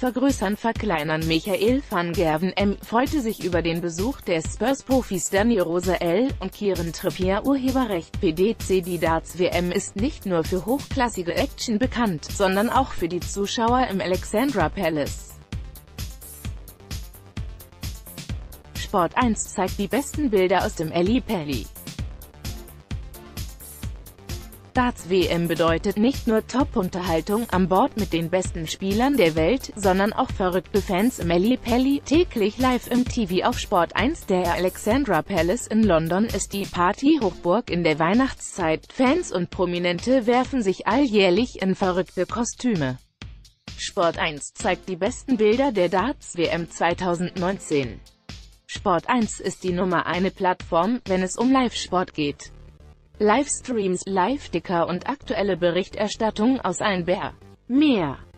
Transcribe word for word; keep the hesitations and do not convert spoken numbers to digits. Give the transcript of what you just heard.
vergrößern verkleinern. Michael van Gerwen M. freute sich über den Besuch des Spurs-Profis Danny Rose L. und Kieran Trippier. Urheberrecht P D C. Die Darts-W M ist nicht nur für hochklassige Action bekannt, sondern auch für die Zuschauer im Alexandra Palace. Sport eins zeigt die besten Bilder aus dem Ally Pally. Darts-W M bedeutet nicht nur Top-Unterhaltung an Bord mit den besten Spielern der Welt, sondern auch verrückte Fans im Ally Pally, täglich live im T V auf Sport eins. Der Alexandra Palace in London ist die Party-Hochburg in der Weihnachtszeit. Fans und Prominente werfen sich alljährlich in verrückte Kostüme. Sport eins zeigt die besten Bilder der Darts-W M zweitausendneunzehn. Sport eins ist die Nummer eine Plattform, wenn es um Live-Sport geht. Livestreams, Live-Ticker und aktuelle Berichterstattung aus allen Bär. Mehr